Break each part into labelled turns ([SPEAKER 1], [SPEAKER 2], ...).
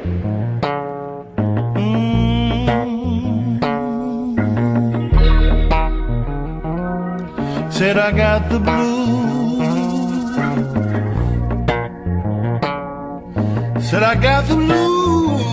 [SPEAKER 1] Said I got the blues. Said I got the blues.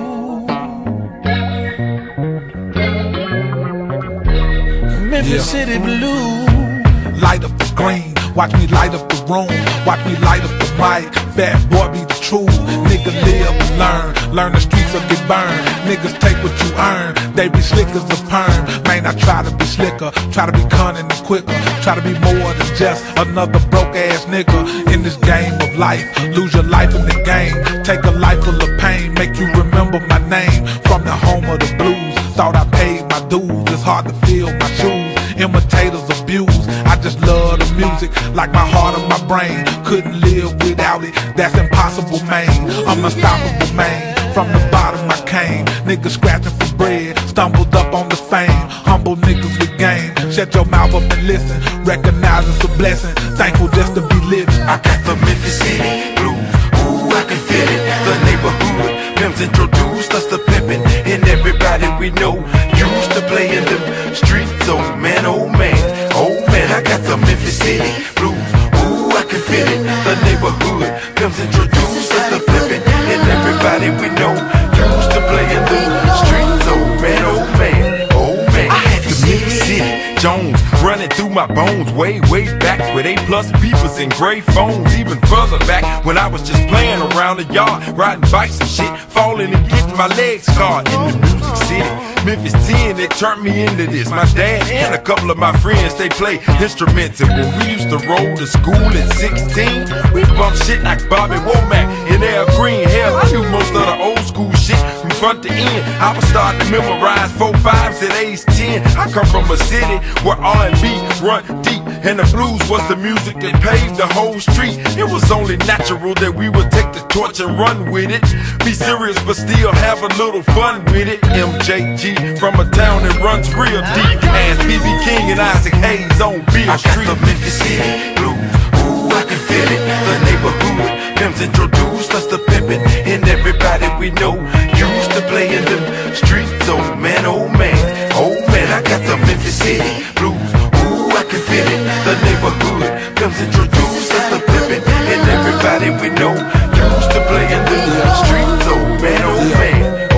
[SPEAKER 1] Memphis City blues.
[SPEAKER 2] Light up the green, watch me light up the room, watch me light up the mic. Fat boy be the truth, nigga live and learn the streets will get burned. Niggas take what you earn, they be slick as a perm. Man, I try to be slicker, try to be cunning and quicker, try to be more than just another broke ass nigga. In this game of life, lose your life in the game, take a life full of pain, make you remember my name. From the home of the blues, thought I paid my dues, it's hard to feel my shoes. Imitators abuse, I just love the music like my heart and my brain. Couldn't live without it, that's impossible, man. I'm unstoppable, man. From the bottom I came, niggas scratching for bread, stumbled up on the fame. Humble niggas with game, shut your mouth up and listen. Recognize it's a blessing, thankful just to be living.
[SPEAKER 3] I got the Memphis City blues, ooh, I can feel it. The neighborhood, Pims introduced us to pimpin', and everybody we know used to play in them streets. Oh man, oh man, oh man, I got the Memphis City blues, ooh, I can feel it. The neighborhood, Pims introduced us to pimpin', and everybody we know used to play in them streets. Oh man, oh man, oh man, I had the Memphis City Jones running through my bones, way back with A+ beepers and gray phones. Even further back when I was just playing around the yard, riding bikes and shit, falling and getting my legs scarred in the Music City. Memphis 10, they turned me into this. My dad and a couple of my friends, they play instruments. And when we used to roll to school at 16, we bumped shit like Bobby Womack and Al Green. Hell, I knew most of the old school shit from front to end. I was starting to memorize 4/5s at age 10. I come from a city where R&B run deep, and the blues was the music that paved the whole street. It was only natural that we would take the torch and run with it. Be serious but still have a little fun with it. MJG from a town that runs real deep. As BB King and Isaac Hayes on Beale Street. I got the Memphis City blues, ooh, I can feel it. The neighborhood, Pims introduced us to pimpin', and everybody we know used to play in them streets. Oh man, oh man, oh man, I got the Memphis City blues, ooh, I can feel it. The neighborhood, Pims introduced us to pimpin', and everybody we know used to play in them streets. Oh man, oh man.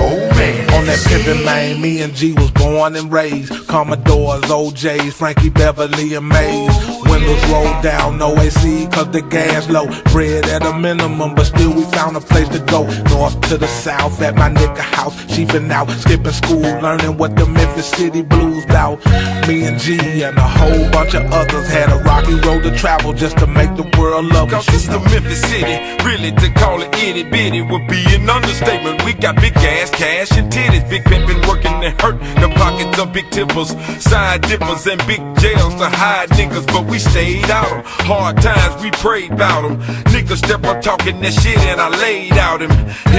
[SPEAKER 2] On that pimpin' lane, me and G was born and raised. Commodores, OJs, Frankie Beverly and Mays. Windows rolled down, no AC, cause the gas low. Bread at a minimum, but still we found a place to go. North to the south at my nigga house, sheepin' out, skipping school, learning what the Memphis City blues bout. Me and G and a whole bunch of others had a rocky road to travel just to make the world love us.
[SPEAKER 3] Cause it's the Memphis City, really to call it itty bitty would be an understatement. We got big ass, cash and titties, big pimpin' working and hurt the pockets of big tippers, side dippers and big jails to hide niggas, but we stayed out 'em. Hard times we prayed about 'em. Niggas step up talking that shit and I laid out him.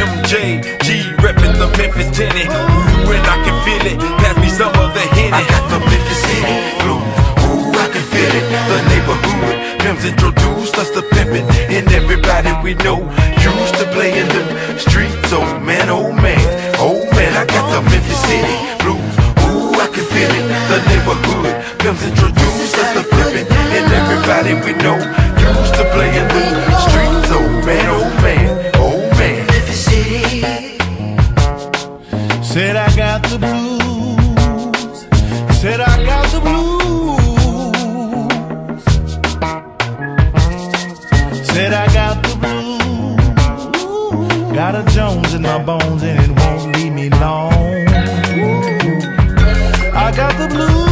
[SPEAKER 3] MJG reppin' the Memphis Tenny, ooh, and I can feel it. Pass me some of the Henny. I got the Memphis City blues, ooh, I can feel it. The neighborhood, Pims introduced us to pimpin', and everybody we know used to play in them streets. Oh man, oh man, oh man, I got the Memphis City blues, ooh, I can feel it. The neighborhood, Pims introduced us to pimpin', and everybody we know used to play in them streets. Oh man, oh man, oh man. Memphis City.
[SPEAKER 1] Said I got the blues. Said I got the blues. Said I got the blues. Got a Jones in my bones and it won't leave me long. I got the blues.